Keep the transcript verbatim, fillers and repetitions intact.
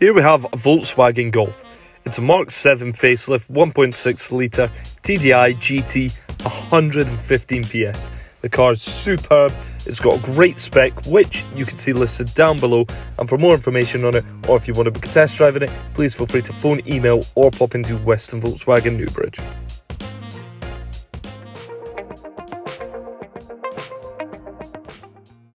Here we have a Volkswagen Golf. It's a Mark seven facelift, one point six litre T D I G T, one hundred fifteen P S. The car is superb, it's got a great spec, which you can see listed down below. And for more information on it, or if you want to book a test drive in it, please feel free to phone, email, or pop into Western Volkswagen Newbridge.